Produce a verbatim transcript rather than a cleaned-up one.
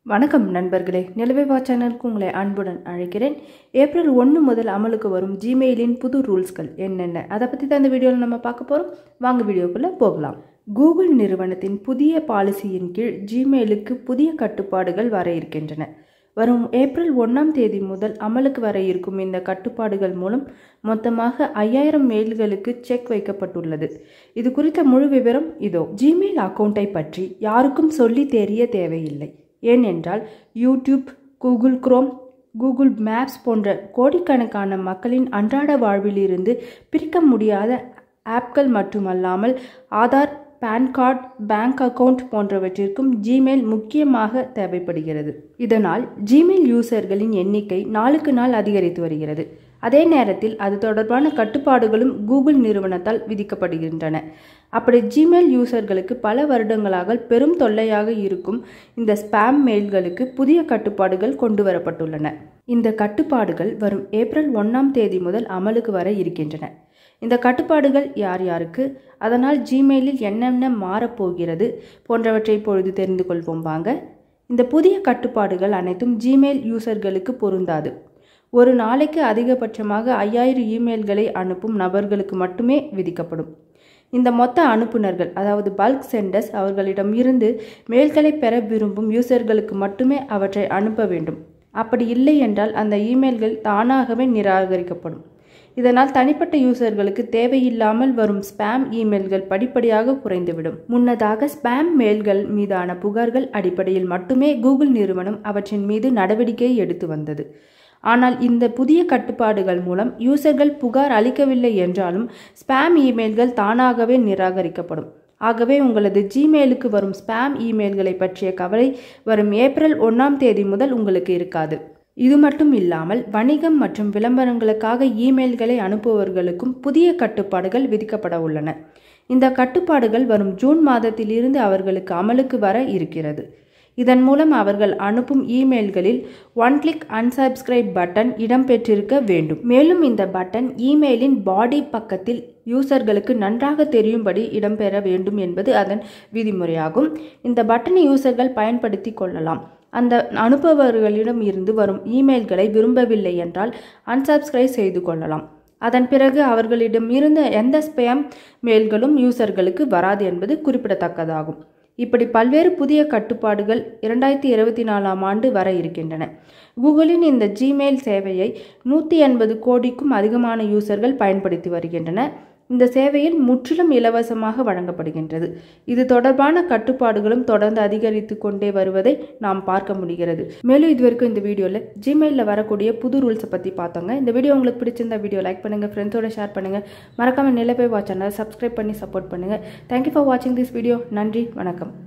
வணக்கம் நண்பர்களே, நிலவேவா சேனலுக்கு உங்களை அன்புடன் அழைக்கிறேன். ஏப்ரல் ஒன்று முதல் அமலுக்கு வரும் ஜிமெயிலின் புது ரூல்ஸ்கள் என்னென்ன, அதை பற்றி தான் இந்த வீடியோவில் நம்ம பார்க்க போகிறோம். வாங்க வீடியோக்குள்ளே போகலாம். கூகுள் நிறுவனத்தின் புதிய பாலிசியின் கீழ் ஜிமெயிலுக்கு புதிய கட்டுப்பாடுகள் வர இருக்கின்றன. வரும் ஏப்ரல் ஒன்றாம் தேதி முதல் அமலுக்கு வர இருக்கும் இந்த கட்டுப்பாடுகள் மூலம் மொத்தமாக ஐயாயிரம் மெயில்களுக்கு செக் வைக்கப்பட்டுள்ளது. இது குறித்த முழு விவரம் இதோ. ஜிமெயில் அக்கௌண்ட்டை பற்றி யாருக்கும் சொல்லி தெரிய தேவையில்லை. ஏனென்றால் YouTube, Google Chrome, Google Maps போன்ற கோடிக்கணக்கான மக்களின் அன்றாட வாழ்விலிருந்து பிரிக்க முடியாத ஆப்கள் மட்டுமல்லாமல் Aadhaar, PAN card, bank account போன்றவற்றிற்கும் ஜிமெயில் முக்கியமாக தேவைப்படுகிறது. இதனால் ஜிமெயில் யூசர்களின் எண்ணிக்கை நாளுக்கு நாள் அதிகரித்து வருகிறது. அதே நேரத்தில் அது தொடர்பான கட்டுப்பாடுகளும் கூகுள் நிறுவனத்தால் விதிக்கப்படுகின்றன. அப்படி ஜிமெயில் யூசர்களுக்கு பல வருடங்களாக பெரும் தொல்லையாக இருக்கும் இந்த ஸ்பாம் மெயில்களுக்கு புதிய கட்டுப்பாடுகள் கொண்டு வரப்பட்டுள்ளன. இந்த கட்டுப்பாடுகள் வரும் ஏப்ரல் ஒன்றாம் தேதி முதல் அமலுக்கு வர இருக்கின்றன. இந்த கட்டுப்பாடுகள் யார் யாருக்கு, அதனால் ஜிமெயிலில் என்னென்ன மாறப்போகிறது போன்றவற்றை இப்பொழுது தெரிந்து கொள்வோம் வாங்க. இந்த புதிய கட்டுப்பாடுகள் அனைத்தும் ஜிமெயில் யூசர்களுக்கு பொருந்தாது. ஒரு நாளைக்கு அதிகபட்சமாக ஐயாயிரம் இமெயில்களை அனுப்பும் நபர்களுக்கு மட்டுமே விதிக்கப்படும். இந்த மொத்த அனுப்புநர்கள், அதாவது பல்க் சென்டர்ஸ், அவர்களிடம் இருந்து மெயில்களை பெற விரும்பும் யூசர்களுக்கு மட்டுமே அவற்றை அனுப்ப வேண்டும். அப்படி இல்லை என்றால் அந்த இமெயில்கள் தானாகவே நிராகரிக்கப்படும். இதனால் தனிப்பட்ட யூசர்களுக்கு தேவையில்லாமல் வரும் ஸ்பாம் இமெயில்கள் படிப்படியாக குறைந்துவிடும். முன்னதாக ஸ்பாம் மெயில்கள் மீதான புகார்கள் அடிப்படையில் மட்டுமே கூகுள் நிறுவனம் அவற்றின் மீது நடவடிக்கை எடுத்து வந்தது. ஆனால் இந்த புதிய கட்டுப்பாடுகள் மூலம் யூசர்கள் புகார் அளிக்கவில்லை என்றாலும் ஸ்பாம் இமெயில்கள் தானாகவே நிராகரிக்கப்படும். ஆகவே உங்களது ஜிமெயிலுக்கு வரும் ஸ்பாம் இமெயில்களை பற்றிய கவலை வரும் ஏப்ரல் ஒன்றாம் தேதி முதல் உங்களுக்கு இருக்காது. இது மட்டும் இல்லாமல் வணிகம் மற்றும் விளம்பரங்களுக்காக இமெயில்களை அனுப்புபவர்களுக்கும் புதிய கட்டுப்பாடுகள் விதிக்கப்பட உள்ளன. இந்த கட்டுப்பாடுகள் வரும் ஜூன் மாதத்திலிருந்து அவர்களுக்கு அமலுக்கு வர இருக்கிறது. இதன் மூலம் அவர்கள் அனுப்பும் இமெயில்களில் ஒன் கிளிக் அன்சப்ஸ்கிரைப் பட்டன் இடம்பெற்றிருக்க வேண்டும். மேலும் இந்த பட்டன் இமெயிலின் பாடி பக்கத்தில் யூசர்களுக்கு நன்றாக தெரியும்படி இடம்பெற வேண்டும் என்பது அதன் விதிமுறையாகும். இந்த பட்டனை யூசர்கள் பயன்படுத்தி கொள்ளலாம். அந்த அனுப்புபவர்களிடம் இருந்து வரும் இமெயில்களை விரும்பவில்லை என்றால் அன்சப்ஸ்கிரைப் செய்து கொள்ளலாம். அதன் பிறகு அவர்களிடம் இருந்த எந்த ஸ்பேம் மெயில்களும் யூசர்களுக்கு வராது என்பது குறிப்பிடத்தக்கதாகும். இப்படி பல்வேறு புதிய கட்டுப்பாடுகள் இரண்டாயிரத்தி இருபத்தி நாலாம் ஆண்டு வர இருக்கின்றன. கூகுளின் இந்த ஜிமெயில் சேவையை நூற்றி எண்பது கோடிக்கும் அதிகமான யூசர்கள் பயன்படுத்தி வருகின்றன. இந்த சேவையில் முற்றிலும் இலவசமாக வழங்கப்படுகின்றது. இது தொடர்பான கட்டுப்பாடுகளும் தொடர்ந்து அதிகரித்து கொண்டே வருவதை நாம் பார்க்க முடிகிறது. மேலும் இதுவரைக்கும் இந்த வீடியோவில் ஜிமெயிலில் வரக்கூடிய புது ரூல்ஸை பற்றி பார்த்தோங்க. இந்த வீடியோ உங்களுக்கு பிடிச்சிருந்த வீடியோ லைக் பண்ணுங்கள், ஃப்ரெண்ட்ஸோட ஷேர் பண்ணுங்கள், மறக்காமல் நிலவேவா சேனலை சப்ஸ்கிரைப் பண்ணி சப்போர்ட் பண்ணுங்கள். தேங்க்யூ ஃபார் வாட்சிங் திஸ் வீடியோ. நன்றி, வணக்கம்.